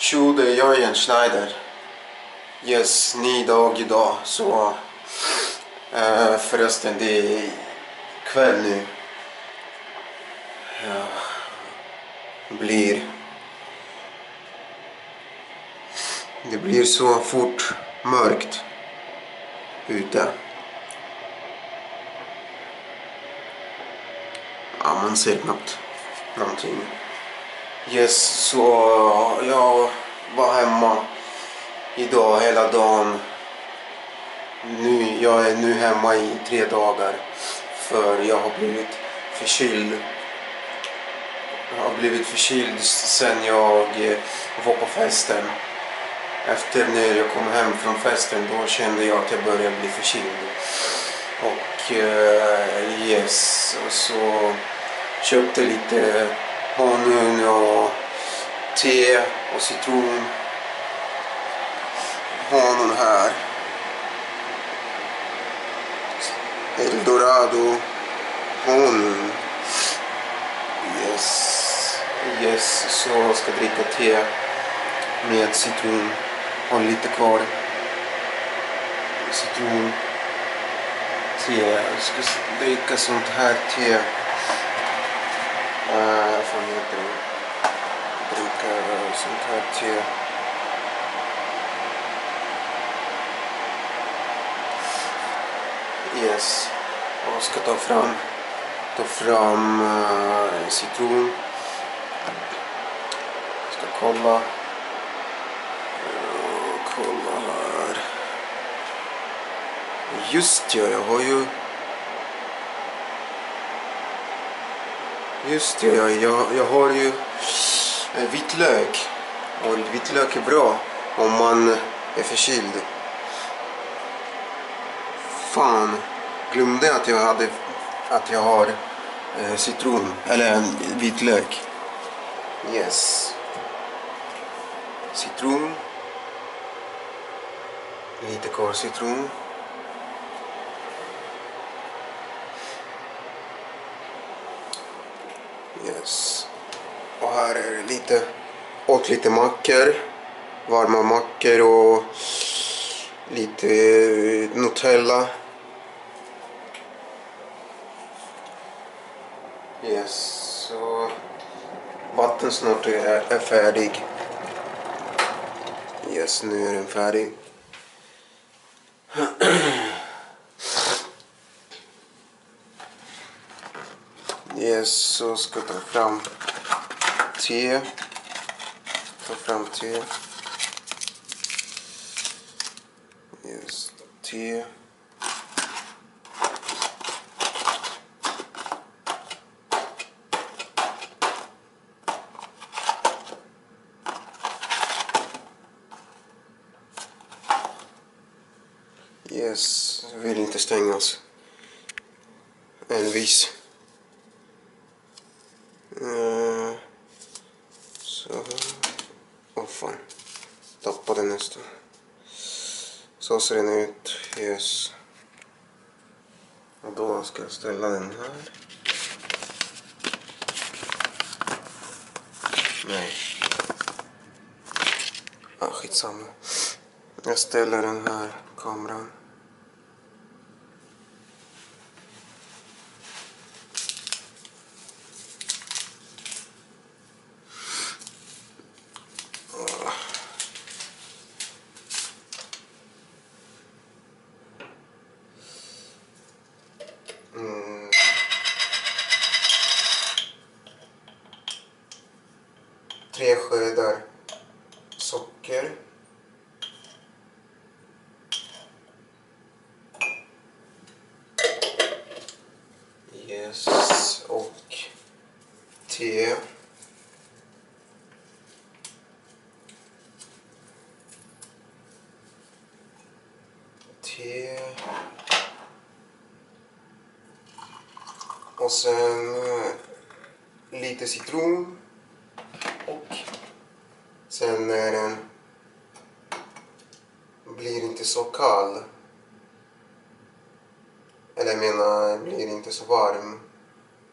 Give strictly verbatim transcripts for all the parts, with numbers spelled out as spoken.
Tjo, det är jag igen, Schneider. Yes, ny dag idag. Så uh, förresten, det är kväll nu. Ja, blir det blir så fort mörkt ute. Ja, man ser knappt någonting. Yes, så jag var hemma idag hela dagen. Nu, jag är nu hemma i tre dagar för jag har blivit förkyld. Jag har blivit förkyld sen jag var på festen. Efter när jag kom hem från festen, då kände jag att jag började bli förkyld. Och uh, yes, och så köpte lite honung och te och citron. Honung här. Eldorado honung. Yes. Yes, så jag ska dricka te med citron. Har lite kvar. Citron. Te. Jag ska dricka sånt här te. Uh, vad fan heter det? Dricka sånt här te. Yes. Och jag ska ta fram ta fram uh, citron. Jag ska kolla. Uh, kolla här. Just ja, jag har ju Just ja, jag, jag, jag har ju uh, vitlök. Och vitlök är bra om man är förkyld. Fan, glömde att jag hade att jag har eh, citron eller vitlök. Yes. Citron. Lite kvar citron. Yes. Och här är det lite åt lite mackor, varma mackor och lite Nutella. Yes, så vatten snart är, är färdig. Yes, nu är den färdig. Yes, så ska jag ta fram te. Ta fram te. Yes, te. Yes, vill inte stängas. Elvis. Uh, så. Åh oh, fan. Tappade nästan. Så ser den ut. Yes. Och då ska jag ställa den här. Nej. Ah, skitsamma. Jag ställer den här kameran. Mm. Tre skedar socker. Yes, och te. Te. Och sen uh, lite citron. Och sen när den blir inte så kall. Eller jag menar, blir inte så varm.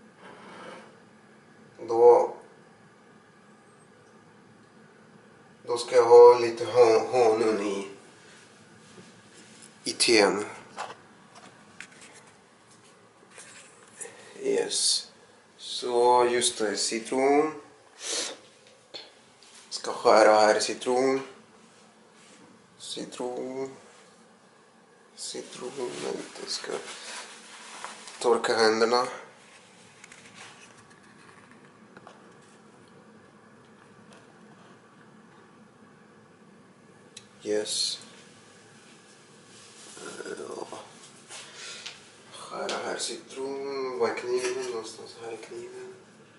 Då då då ska jag ha lite honung i, i teen. Yes. Så just det, citron. Ska skära här citron. Citron. Citron. Jag ska torka händerna. Yes. Skära här citron. Var är kniven? Någonstans här är kniven.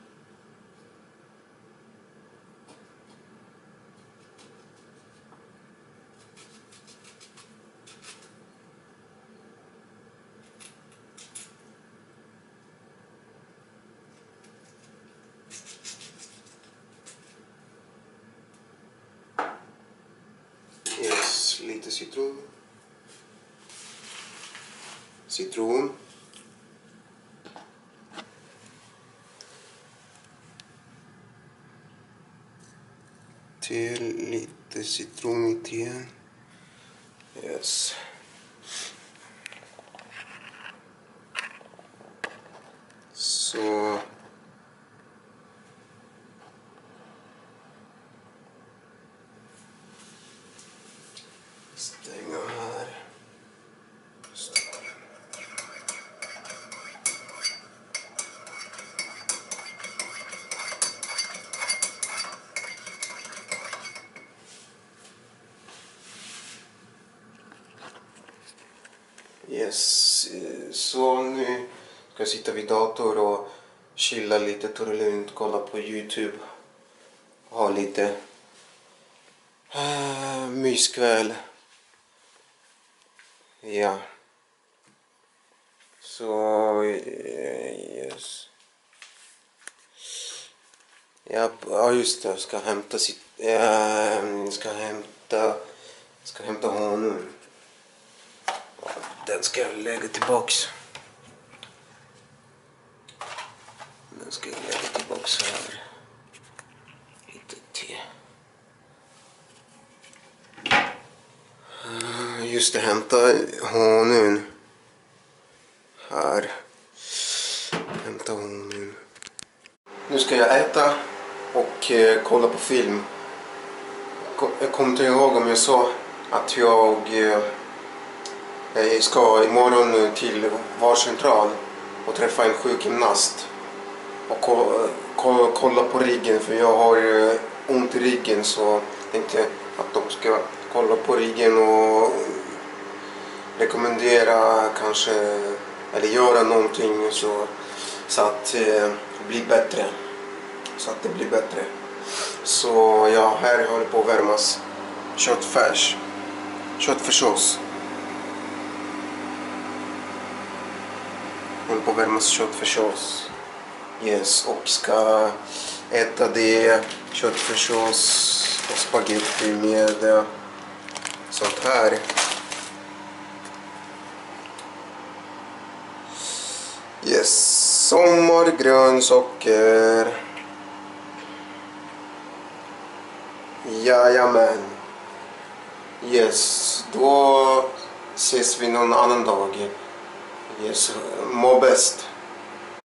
Yes, lite citron. Citron. Till lite citron i teen. Yes. Så. Stänga här. Yes, så nu ska jag sitta vid dator och chilla lite, ta det lugnt, kolla på YouTube. Ha lite uh, myskväll. Ja. Så, yes. Ja, ja just det, jag ska hämta sitt, äh, ska hämta, ska hämta honung. Den ska jag lägga tillbaks. Den ska jag lägga tillbaks här. Lite te. Just det, hämta honung. Här. Hämta honung. Nu ska jag äta och eh, kolla på film. Jag kommer inte ihåg om jag sa att jag... Eh, Jag ska imorgon till vårdcentral och träffa en sjukgymnast och kolla på ryggen, för jag har ont i ryggen, så tänkte att de ska kolla på ryggen och rekommendera kanske, eller göra någonting så, så att det blir bättre. Så att det blir bättre. Så ja, här håller på att värmas köttfärs. Köttfärssås. Håller på att värmas köttfärssås. Yes, och ska äta det, köttfärssås och spaghetti med sånt här. Yes, sommargrönsaker. Jajamän. Yes, då ses vi någon annan dag. Yes, må bäst.